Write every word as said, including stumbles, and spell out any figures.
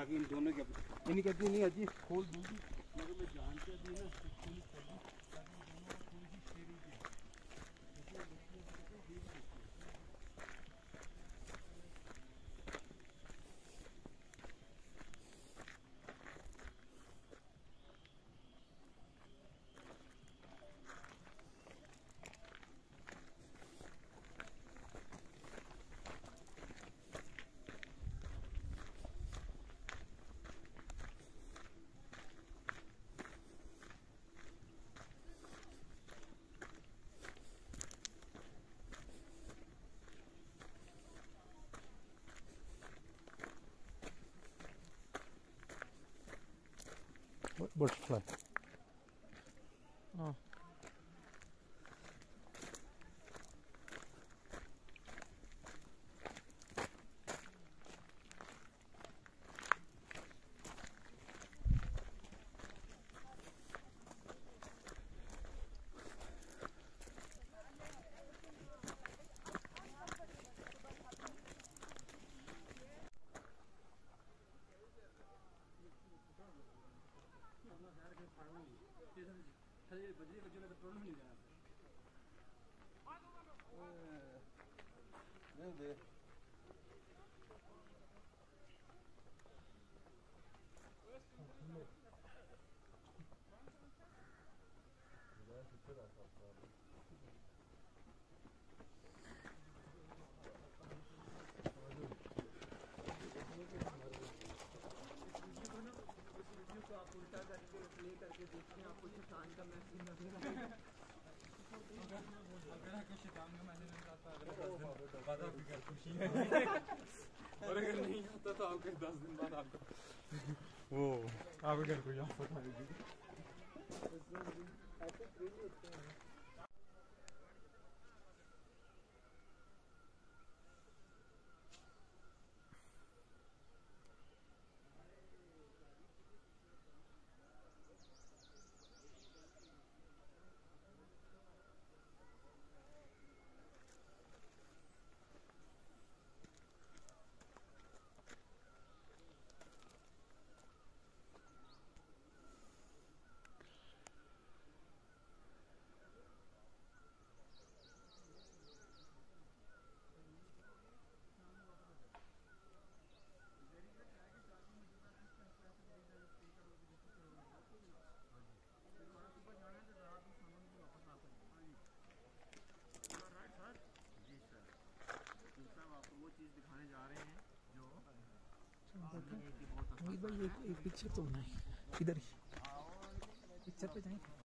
ताकि इन दोनों की इनकी कहती नहीं आती खोल दूंगी मगर मैं जानती थी ना ताकि दोनों थोड़ी सी शेयरिंग की butterfly. Oh. आप उल्टा करके प्ले करके देखते हैं आपको शैतान का मैसेज नजर अगर आपको शैतान का मैसेज नजर आता है बाद आपकी घर खुशी है और अगर नहीं आता तो आपके दस दिन बाद आपको वो आपके घर को आफत आएगी। भाई एक, एक पिक्चर तो बनाए इधर ही पिक्चर पे जाएं।